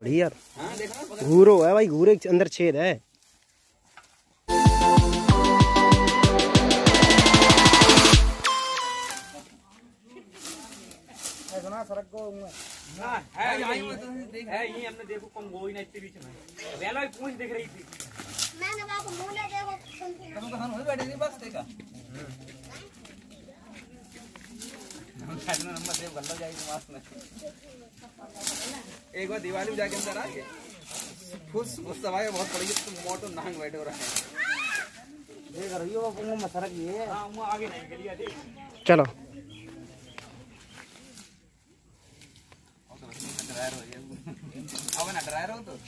यार घूरो है भाई, घूरे के अंदर छेद है। सड़क को है ये हमने देखो कम वो ही ना इतने बीच में वेला भी पूंछ दिख रही थी। मैंने बाप मुंह ले देखो तुम तो हम बैठे नहीं बस देखा हम साइड में नंबर सेव कर लो जाएगी मास्क में। एक बार दिवाली में जाके अंदर आ गए खुश सवाई बहुत पड़ी तुम मोटो नांग बैठे हो रहा है देख रही हो वो में सड़क ये हां वो आगे नहीं गलिया दे चलो अब ना ड्रायर हो तो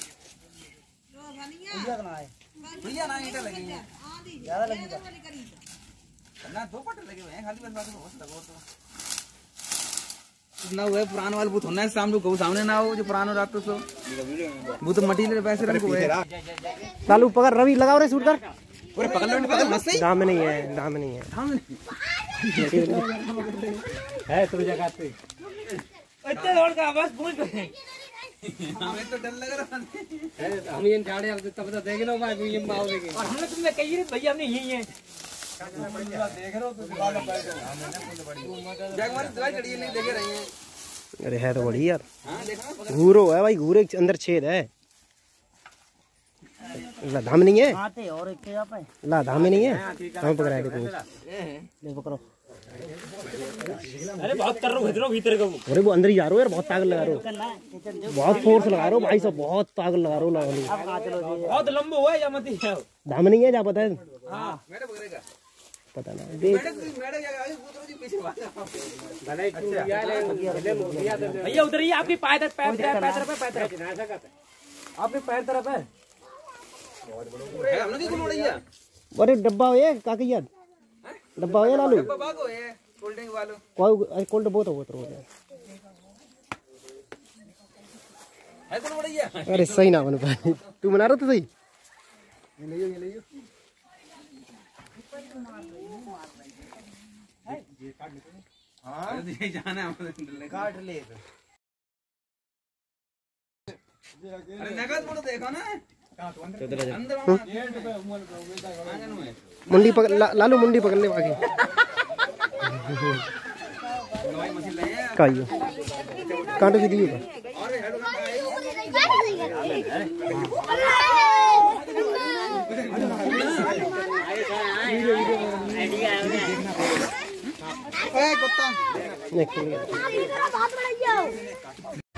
भैया ना ईटा लगी है ज्यादा लगेगा ना दो पट लगे हुए हैं खाली बस बाकी बहुत लगो तो ना हुआ पुराना वाला बूथ होना है सामने ना हो जो पुराना रात तो सो वो तो मटीरियल पैसे रंग हुए लालू पकड़ रवि लगाओ रे शूट कर पूरे पकड़ लो मत सही दाम नहीं है दाम नहीं है है तो जगह पे इतने दौड़ का आवाज पूछ गए हमें तो डर लग रहा है हम ये झाड़े अब तब तो देख लो मैं ये माओ देखे और हमने तुमने कही रे भैया हमने यही है देख रहे हो तो दीवार पे बैठो जगवारी दवाई चढ़ी नहीं देखे रही हैं। अरे है तो बड़ी यार हां देखना घूरो है भाई, घूरे के अंदर छेद है। ला धाम नहीं है आते और एक पे आप ला धाम नहीं है हम पकड़ा दे ले पकड़ो। अरे बहुत कर रहा हूं भीतर को अरे वो अंदर ही जा रहा हो यार, बहुत ताकत लगा रहे हो, बहुत फोर्स लगा रहे हो भाई साहब, बहुत ताकत लगा रहे हो। बहुत लंबा हुआ है या मत ही धाम नहीं है जा पता है हां मेरे पकड़ेगा पता ना देख मैडम आगे पुत्र जी पीछे भले भैया उधर ही आपकी पैर तरफ आपके पैर तरफ है हमने की मोड़ दिया। अरे डब्बा है काकी याद डब्बा है लालू बागो है कोल्ड ड्रिंक वालो कोई कोल्ड बहुत हो है कौन बढ़िया। अरे सही ना बन पाए तू बना रहा था सही ये ले हां ये जाना है काट ले अरे नगद मोड़ देखो ना अंदर मुंडी पकड़ लालू मुंडी पकड़ ले आगे काइयो कांटो की दियो कुत्ता